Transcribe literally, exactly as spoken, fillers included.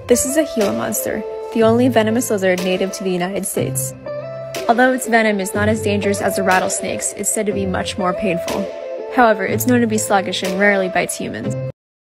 This is a Gila monster, the only venomous lizard native to the United States. Although its venom is not as dangerous as a rattlesnake's, it's said to be much more painful. However, it's known to be sluggish and rarely bites humans.